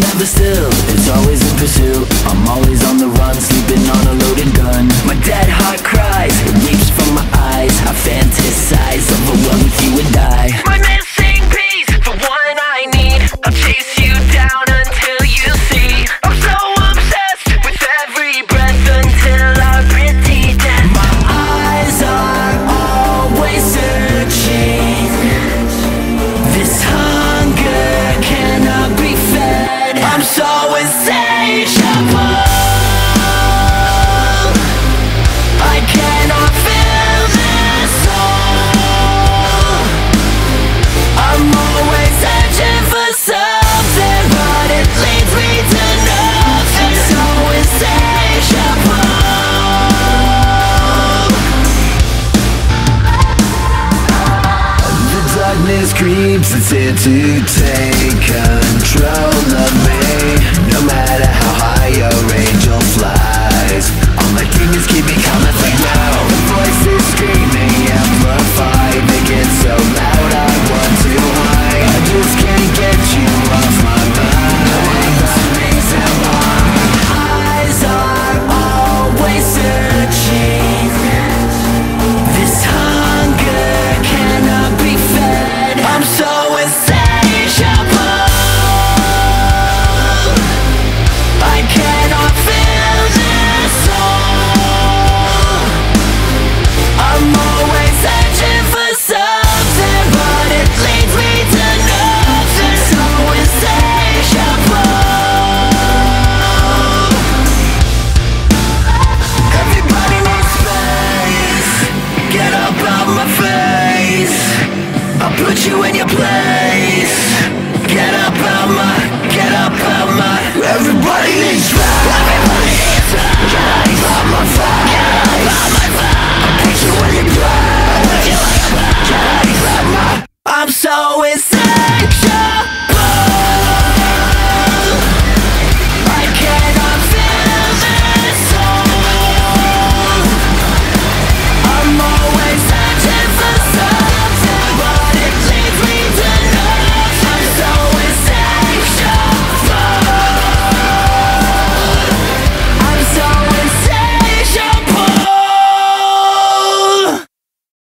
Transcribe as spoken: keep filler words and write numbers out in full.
never still, it's always in pursuit. I'm always on the run, sleeping on a loaded gun. My dead heart cries, it weeps from my eyes. I fantasize of a world with you and I. My missing piece, the one I need. I'll chase you down until you see. I'm so obsessed with every breath until our pretty death. My eyes are always searching. This hunger cannot be fed. I'm so insatiable. I cannot feel this soul. I'm always searching for something, but it leads me to nothing. So insatiable. The darkness creeps, it's here to take control of me. No matter how high your angel flies, all my demons keep me coming for you. The voices screaming, amplified, they get so loud I want to hide. I just can't get you off my mind. That's the reason why my eyes are always searching. This hunger cannot be fed. I'm so insatiable. I cannot feel this soul. I'm always searching for something, but it leads me to nothing. So insatiable. Everybody needs space. Get up out my face. I'll put you in your place. Get up out my, get up out my